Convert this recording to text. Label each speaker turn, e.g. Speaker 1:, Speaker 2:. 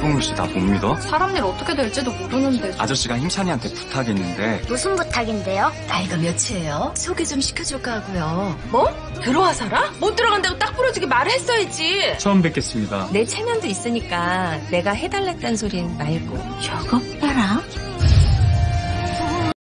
Speaker 1: 최봉우 씨 나 못 믿어?
Speaker 2: 사람 일 어떻게 될지도 모르는데.
Speaker 1: 아저씨가 힘찬이한테 부탁이 있는데.
Speaker 3: 무슨 부탁인데요?
Speaker 4: 나이가 몇이에요? 소개 좀 시켜줄까 하고요.
Speaker 5: 뭐? 들어와 살아? 못 들어간다고 딱 부러지게 말을 했어야지.
Speaker 1: 처음 뵙겠습니다.
Speaker 4: 내 체면도 있으니까 내가 해달랬단 소린 말고.
Speaker 3: 저것 봐라.